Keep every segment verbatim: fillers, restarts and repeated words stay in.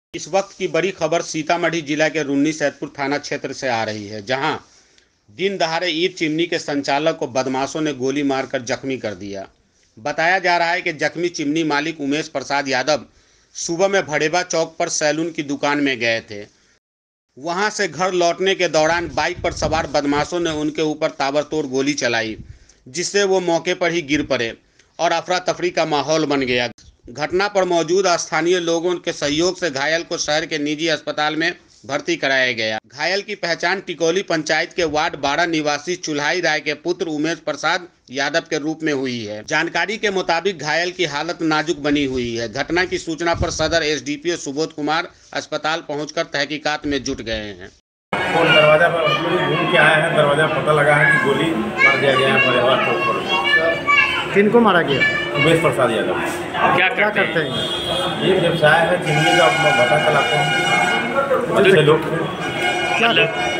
इस वक्त की बड़ी खबर सीतामढ़ी जिला के रुन्नी सैदपुर थाना क्षेत्र से आ रही है, जहां दिन दहाड़े ईंट चिमनी के संचालक को बदमाशों ने गोली मारकर जख्मी कर दिया। बताया जा रहा है कि जख्मी चिमनी मालिक उमेश प्रसाद यादव सुबह में भड़ेबा चौक पर सैलून की दुकान में गए थे। वहां से घर लौटने के दौरान बाइक पर सवार बदमाशों ने उनके ऊपर ताबड़तोड़ गोली चलाई, जिससे वो मौके पर ही गिर पड़े और अफरा तफरी का माहौल बन गया। घटना पर मौजूद स्थानीय लोगों के सहयोग से घायल को शहर के निजी अस्पताल में भर्ती कराया गया। घायल की पहचान टिकोली पंचायत के वार्ड बारह निवासी चुल्हाई राय के पुत्र उमेश प्रसाद यादव के रूप में हुई है। जानकारी के मुताबिक घायल की हालत नाजुक बनी हुई है। घटना की सूचना पर सदर एसडीपीओ सुबोध कुमार अस्पताल पहुंचकर तहकीकात में जुट गए हैं। दरवाजा पर घूम के आए हैं, दरवाजा पता लगा है कि गोली मार दिया गया है भड़ेबा चौक पर। किनको मारा गया? उमेश प्रसाद यादव। क्या क्या करते हैं? ये व्यवसाय है, चिमनी का भट्टा चलाते हैं अच्छे लोग। क्या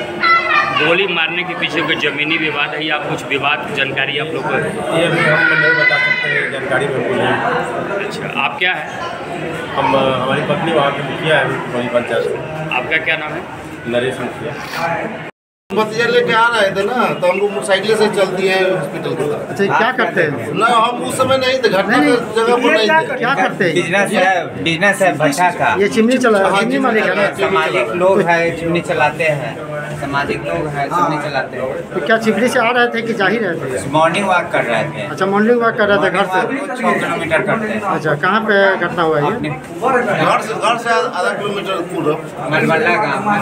गोली मारने के पीछे कोई जमीनी विवाद है या कुछ विवाद जानकारी आप लोग को? ये अभी हम नहीं बता सकते, जानकारी में कोई नहीं। अच्छा, आप क्या है? हम हमारी पत्नी वहाँ की मुखिया है हमारी पंचायत से। आपका क्या नाम है? नरेश मुखिया। भतीजा लेके आ रहे थे ना, तो हम लोग मोटरसाइकिल से चल दिए हॉस्पिटल की तरफ। अच्छा, क्या करते हैं? ना हम उस समय नहीं थे, घटना की जगह पर नहीं थे। क्या करते हैं? बिजनेस है, बिजनेस है भट्टा का। ये चिमनी चला चिमनी मालिक है ना? सामाजिक लोग है, चिमनी चलाते हैं। सामाजिक लोग हैं, चिमनी चलाते हैं। तो क्या चिमनी से आ रहे थे कि जा ही रहे थे? मॉर्निंग वॉक कर रहे थे। अच्छा, मॉर्निंग वॉक कर रहे थे घर से? छः किलोमीटर करते हैं। अच्छा, कहाँ पे घटना हुआ है? घर से घर से आधा किलोमीटर पूर्व मलबल्ला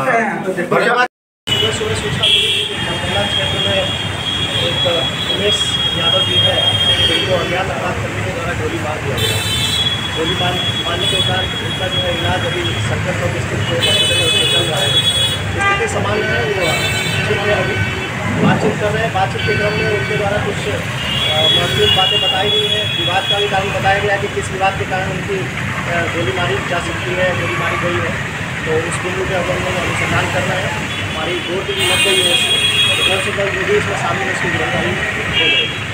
गाँव। सुबह सुबह सूचना मिली थी कि मंडला क्षेत्र में एक उमेश यादव जी है, जिनको अज्ञात अपराध करने के द्वारा गोली मार दिया गया। गोली मार मारने के उपरांत उनका जो है इलाज अभी संकट और स्थित हॉस्पिटल में उसमें चल रहा है। स्थिति सामान्य है, वो ठीक है। अभी बातचीत कर रहे हैं। बातचीत के क्रम में उनके द्वारा कुछ महत्वपूर्ण बातें बताई गई हैं। विवाद का भी कारण बताया गया कि किस विवाद के कारण उनकी गोली मारी जा सकती है, गोली मारी गई है। तो उस बिंदु पर हम लोग अनुसंधान कर रहे हैं। हमारी गोद भी लग गई है, तो जल्द से जल्द जो भी इसमें शामिल है उसकी गिरफ्तारी हो जाएगी।